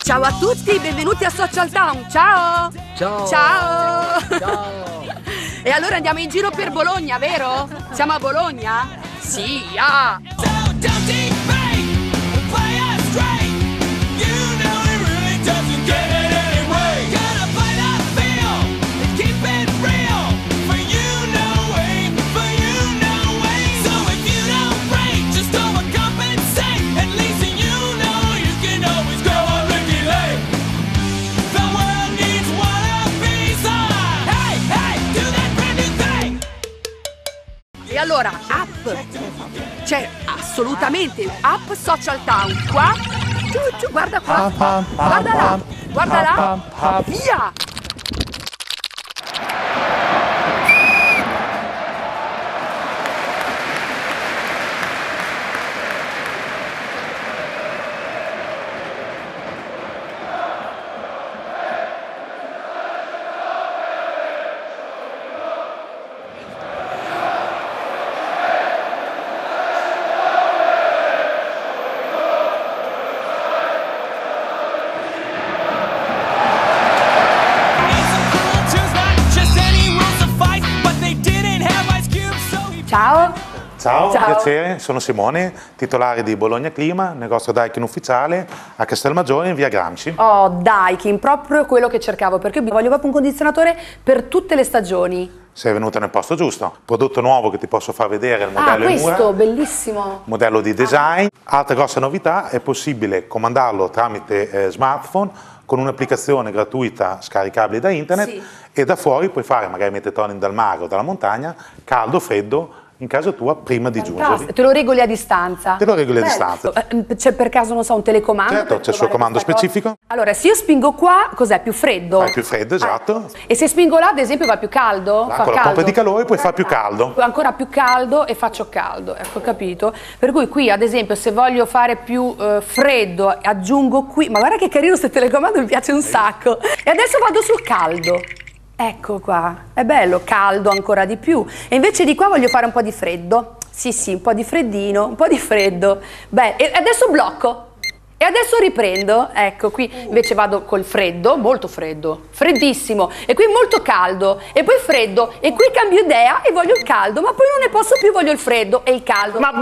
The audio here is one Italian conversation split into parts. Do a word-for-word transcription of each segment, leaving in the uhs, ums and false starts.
Ciao a tutti, benvenuti a Social Town. Ciao! Ciao! Ciao! Ciao! E allora andiamo in giro per Bologna, vero? Siamo a Bologna? Sì, ah! E allora, app, c'è assolutamente app Social Town, qua, giù, giù, guarda qua, guarda là, guarda là, via! Ciao! Ciao, Ciao. piacere, sono Simone, titolare di Bologna Clima, negozio Daikin ufficiale a Castelmaggiore in via Gramsci. Oh, Daikin, proprio quello che cercavo, perché voglio proprio un condizionatore per tutte le stagioni. Sei venuta nel posto giusto. Prodotto nuovo che ti posso far vedere, il modello Ah, in mura. questo, bellissimo! Modello di design. Altra grossa novità, è possibile comandarlo tramite eh, smartphone con un'applicazione gratuita scaricabile da internet, Sì. e da fuori puoi fare, magari metterti dal mare o dalla montagna, caldo, freddo, in casa tua prima di giungere. Te lo regoli a distanza? Te lo regoli a Bello. distanza. Eh, C'è per caso, non so, un telecomando? Certo, per c'è il suo provare comando questa cosa? specifico. Allora, se io spingo qua, cos'è? Più freddo? Fai più freddo, esatto. Ah, e se spingo là, ad esempio, va più caldo? Là, Fa con la caldo? pompa di calore puoi fare più caldo. Ancora più caldo e faccio caldo, ecco, capito? Per cui qui, ad esempio, se voglio fare più eh, freddo, aggiungo qui, ma guarda che carino questo telecomando, mi piace un sacco. E adesso vado sul caldo. Ecco qua, è bello, caldo ancora di più. E invece di qua voglio fare un po' di freddo. Sì, sì, un po' di freddino, un po' di freddo. Beh, e adesso blocco. E adesso riprendo, ecco, qui invece vado col freddo, molto freddo, freddissimo, e qui molto caldo, e poi freddo, e qui cambio idea e voglio il caldo, ma poi non ne posso più, voglio il freddo e il caldo. Ma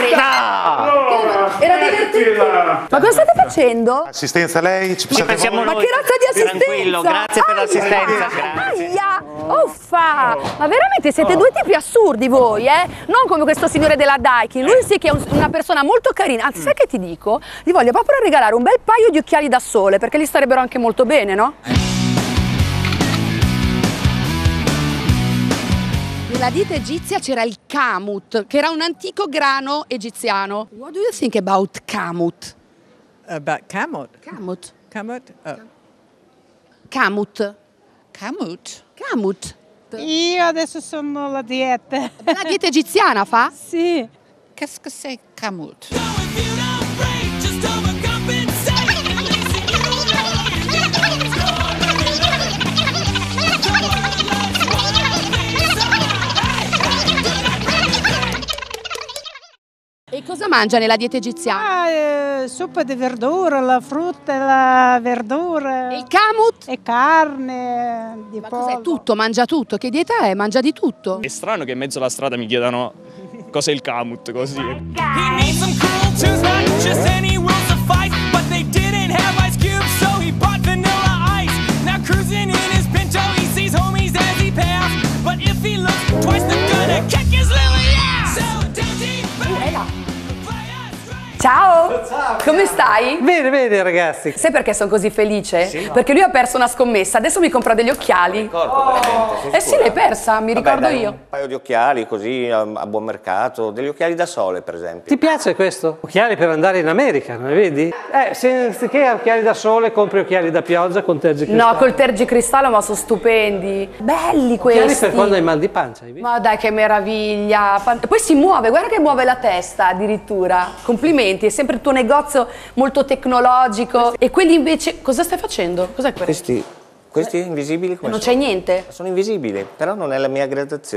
basta! No, era divertente. Ma cosa state facendo? Assistenza a lei? Ci Ci pensiamo Ma noi. che razza di assistenza? Tranquillo, grazie per Aia, l'assistenza. Grazie. Aia, uffa! Ma veramente siete due tipi assurdi voi, eh? Non come questo signore della Daikin, lui sì che è un- una persona molto carina, anzi sai che ti dico? Gli voglio proprio regalare un bel paio di occhiali da sole, perché gli starebbero anche molto bene, no? Nella dieta egizia c'era il kamut, che era un antico grano egiziano. What do you think about kamut? About Kamut. Kamut. Kamut? Oh. Kamut. Kamut? Kamut. Io adesso sono alla dieta. La dieta egiziana fa? Sì. Qu'est-ce que c'est Kamut? E cosa mangia nella dieta egiziana? Ah, eh, zuppa di verdura, la frutta, la verdura. E il kamut? E carne di Ma pollo. cos'è? Tutto, mangia tutto. Che dieta è? Mangia di tutto. È strano che in mezzo alla strada mi chiedano cos'è il kamut, così. He needs some cool tunes, not just any rules to fight, but they didn't have ice cubes, so he bought vanilla ice. Now cruising in his Pinto, he sees homies as he passed, but if he looks twice, they're gonna kick his lily ass. So don't he play, play us straight. Ciao! Come stai? Bene, bene ragazzi. Sai perché sono così felice? Perché lui ha perso una scommessa, adesso mi compra degli occhiali. Ricordo veramente. Eh sì, l'hai persa, mi Vabbè, ricordo dai, io. Un paio di occhiali così a, a buon mercato, degli occhiali da sole per esempio. Ti piace questo? Occhiali per andare in America, non li vedi? Eh, se anziché occhiali da sole compri occhiali da pioggia con tergicristallo. No, col tergicristallo, ma sono stupendi. Belli questi. Occhiali per quando hai mal di pancia, hai visto? Ma dai, che meraviglia! Fan- Poi si muove, guarda che muove la testa addirittura. Complimenti, è sempre il tuo negozio molto tecnologico. E quelli invece, cosa stai facendo? Cos'è questo? Questi, questi invisibili come Non sono? c'è niente? Sono invisibili, però non è la mia gradazione.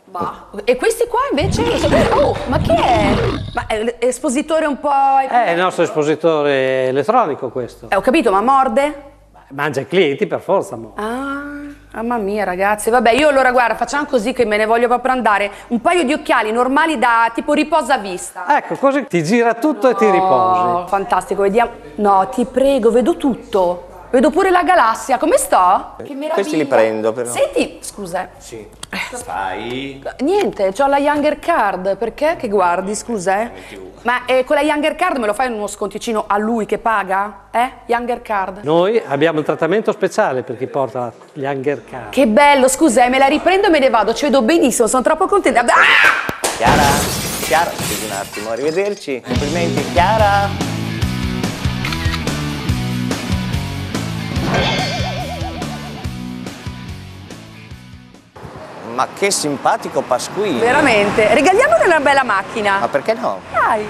Bah. E questi qua invece? Oh, ma che è? Ma è l'espositore un po'... È il nostro espositore elettronico questo. Eh, ho capito, ma morde? Mangia i clienti per forza, mo. Ah, mamma mia ragazzi, vabbè, io allora guarda, facciamo così che me ne voglio proprio andare. Un paio di occhiali normali da tipo riposa vista. Ecco, così ti gira tutto e ti riposi. Oh, fantastico, vediamo. No, ti prego, vedo tutto. Vedo pure la galassia, come sto? Che meraviglia. Questi li prendo però. Senti, scusa. Sì. Stai. Niente, c'ho la Younger Card, perché che guardi, scusa? Eh? Ma eh, con la Younger Card me lo fai uno sconticino a lui che paga? Eh? Younger Card. Noi abbiamo un trattamento speciale per chi porta la Younger Card. Che bello, scusa, eh, me la riprendo e me ne vado, ci vedo benissimo, sono troppo contenta. Ah! Chiara, Chiara, scusi un attimo, arrivederci. Complimenti, Chiara. Ma che simpatico Pasquini. Veramente, regaliamone una bella macchina. Ma perché no? Dai.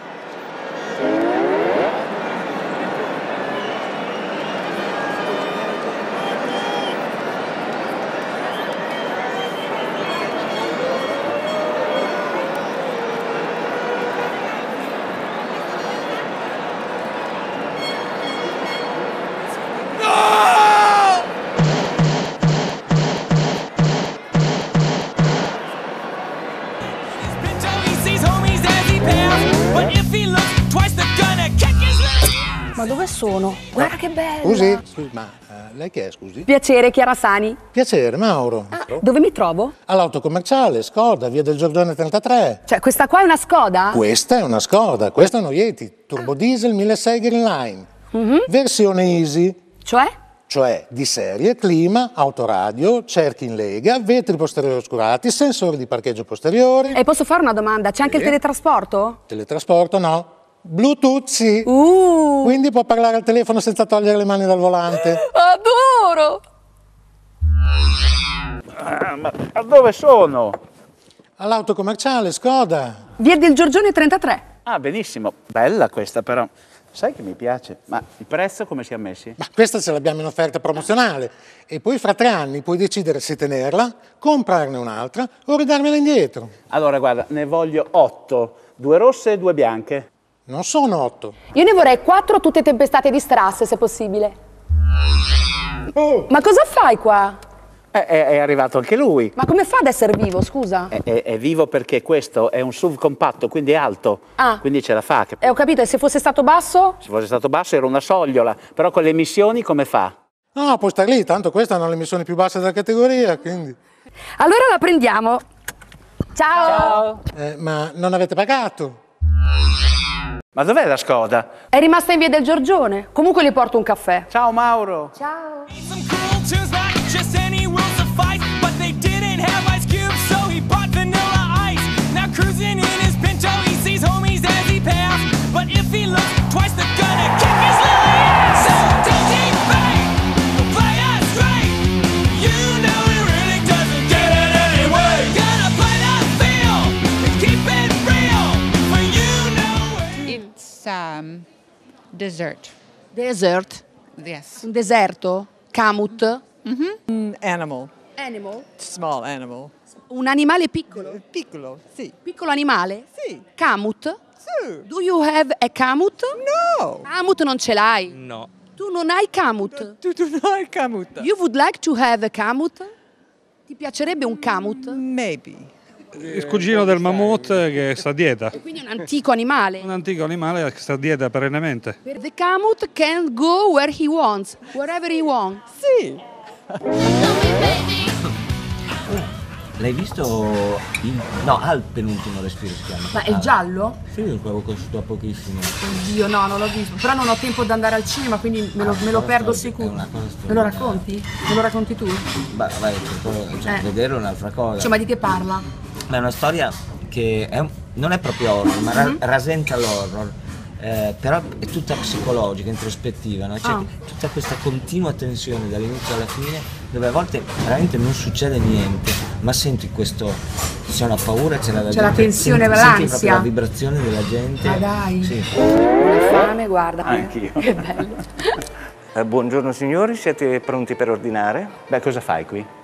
Ma dove sono? Guarda che bella! Scusi, scusi, ma eh, lei che è, scusi? Piacere, Chiara Sani. Piacere, Mauro. Ah, dove mi trovo? All'autocommerciale, Skoda, via del Giordone trentatré. Cioè, questa qua è una Skoda? Questa è una Skoda, questa è uno Yeti, turbo diesel milleseicento Greenline. Mm-hmm. Versione Easy. Cioè? Cioè di serie, clima, autoradio, cerchi in lega, vetri posteriori oscurati, sensori di parcheggio posteriori. E posso fare una domanda? C'è anche Sì. il teletrasporto? Teletrasporto no. Bluetooth sì. Uh. Quindi può parlare al telefono senza togliere le mani dal volante. Adoro! Ah, ma dove sono? All'autocommerciale, Skoda. Via del Giorgione trentatré. Ah, benissimo. Bella questa però. Sai che mi piace? Ma il prezzo come si è messi? Ma questa ce l'abbiamo in offerta promozionale e poi fra tre anni puoi decidere se tenerla, comprarne un'altra o ridarmela indietro. Allora guarda, ne voglio otto, due rosse e due bianche. Non sono otto. Io ne vorrei quattro tutte tempestate di strass, se possibile. Oh. Ma cosa fai qua? È, è, è arrivato anche lui. Ma come fa ad essere vivo, scusa? È, è, è vivo perché questo è un S U V compatto, quindi è alto. Ah. Quindi ce la fa. Che... Eh, ho capito, e se fosse stato basso? Se fosse stato basso era una sogliola, però con le emissioni come fa? No, puoi star lì, tanto queste hanno le emissioni più basse della categoria, quindi... Allora la prendiamo. Ciao! Ciao! Eh, ma non avete pagato? Ma dov'è la Skoda? È rimasta in via del Giorgione. Comunque gli porto un caffè. Ciao Mauro! Ciao! Some cool tunes, not just any will suffice, but they didn't have ice cubes, so he bought vanilla ice. Now cruising in his Pinto, he sees homies as he passed, but if he looks twice, they're gonna kick his little ass. So don't keep back, play us straight. You know it really doesn't get it anyway. Gotta play that feel and keep it real, for you know it. It's um, dessert. Desert? Yes. Un deserto? Camut? Mm-hmm. Animal. Animal? Small animal. Un animale piccolo? Piccolo, sì. Piccolo animale? Sì. Camut? Sì. Do you have a camut? No. Camut non ce l'hai? No. Tu non hai camut? Tu non hai camut? You would like to have a camut? Ti piacerebbe un camut? Maybe. Il cugino del mammut che sta a dieta. E quindi un antico animale? Un antico animale che sta a dieta perennemente. The camut can go where he wants, wherever he wants. Sì. L'hai visto? Il... No, al penultimo respiro si chiama. Ma è giallo? Sì, l'avevo conosciuto a pochissimo. Oddio, no, non l'ho visto. Però non ho tempo di andare al cinema, quindi me lo, me lo perdo sicuro. Me lo racconti? Me lo racconti tu? Beh, vai, cerco, cioè, Eh. vedere un'altra cosa. Cioè, ma di che parla? Ma è una storia che è un- non è proprio horror, ma ra- Mhm. rasenta l'horror. Eh, però è tutta psicologica, introspettiva, no? C'è Ah. tutta questa continua tensione dall'inizio alla fine, dove a volte veramente non succede niente, ma senti questo, c'è una paura, c'è la, C'è la tensione, senti, l'ansia. senti proprio la vibrazione della gente. Ma dai. Sì. Una fame, guarda. Anch'io. Che bello. Eh, buongiorno signori, siete pronti per ordinare? Beh, cosa fai qui?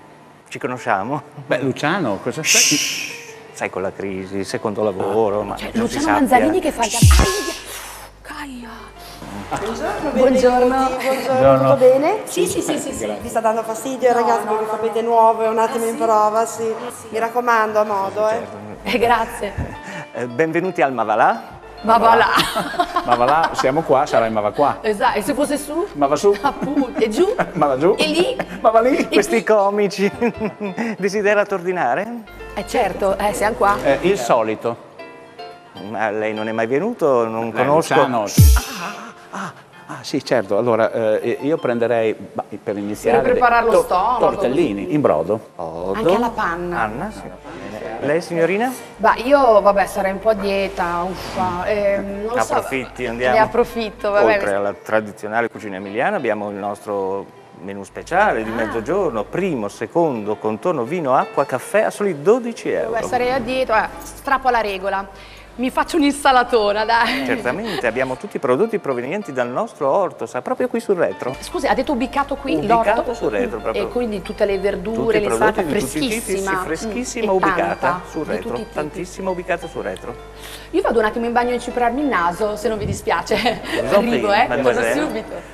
Ci conosciamo? Beh, Luciano, cosa stai? Sai, con la crisi, secondo lavoro, ma Cioè, non si Luciano sappia. Manzanini che fa gli Caia. Buongiorno, Buongiorno. Buongiorno. Tutto bene? Sì, sì, sì, sì, sì. Vi sta dando fastidio, ragazzi, perché sapete nuovo, è un attimo in prova, sì. Mi raccomando, a modo, eh. Eh, grazie. Eh, benvenuti al Mavalà. Ma va là. Ma va là, siamo qua, sarà in ma va qua. Esatto, e se fosse su? Ma va su. Appunto, e giù? Ma va giù. E lì? Ma va lì. Questi comici. Desiderato ordinare? Eh certo, eh, siamo qua. Eh, il solito. Ma lei non è mai venuto, non Eh, conosco. Luciano. Ah, ah, sì, certo. Allora, eh, io prenderei, bah, per iniziare... Per preparare lo to- stomaco. Tortellini, in brodo. Anche alla panna. Anna, sì. Lei, signorina? Bah, io, vabbè, sarei un po' a dieta, uffa. Eh, non lo so. Approfitti, andiamo. Ne approfitto, vabbè. Oltre alla tradizionale cucina emiliana abbiamo il nostro menù speciale di mezzogiorno, primo, secondo, contorno, vino, acqua, caffè a soli dodici euro. Vabbè, sarei a dieta, eh, strappo alla regola. Mi faccio un'insalatona, dai. Certamente, abbiamo tutti i prodotti provenienti dal nostro orto, sa, proprio qui sul retro. Scusi, ha detto ubicato qui Ubicato l'orto? sul retro, proprio. E quindi tutte le Tutti verdure, i prodotti l'insalata di tutti i tipi, sì, freschissima. freschissima, Mm, e ubicata tanta, sul di retro, tutti i tipi. tantissima ubicata sul retro. Io vado un attimo in bagno a inceprarmi il naso, se non vi dispiace. Vous en Arrivo, prie, eh, torno mademoiselle. subito.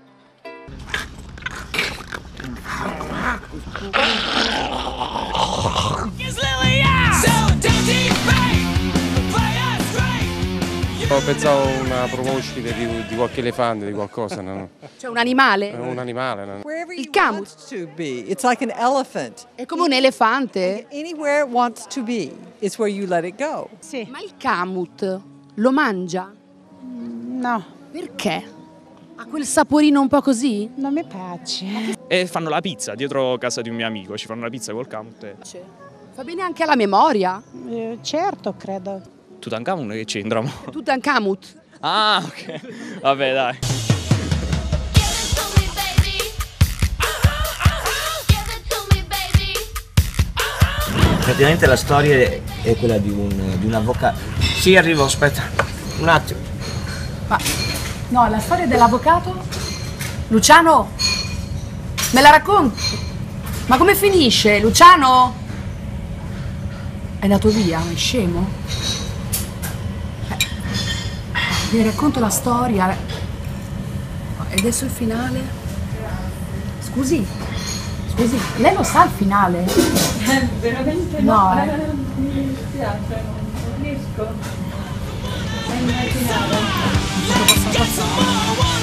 Ho pensato una proboscide di, di qualche elefante, di qualcosa, no? C'è un animale? È un animale, no? Wherever Il you camut. want to be. It's like an elephant. È come un elefante? Anywhere it wants to be, it's where you let it go. Sì. Ma il camut lo mangia? No, Perché? Ha quel saporino un po' così? non mi piace. E fanno la pizza dietro casa di un mio amico, ci fanno la pizza col camut. e- Fa bene anche alla memoria. Eh, certo, credo. Tutankhamon che c'entra? mo? Tutankhamut. Ah, ok. Vabbè, dai. Praticamente la storia è quella di un, di un avvocato. Sì, arrivo, aspetta. Un attimo. Ma no, la storia dell'avvocato? Luciano? Me la racconti? Ma come finisce? Luciano? È andato via, è scemo? Eh, vi racconto la storia. E adesso il finale? Scusi, scusi, lei lo sa il finale? Veramente No, no, eh. mi dispiace, non riesco a immaginare. Get some more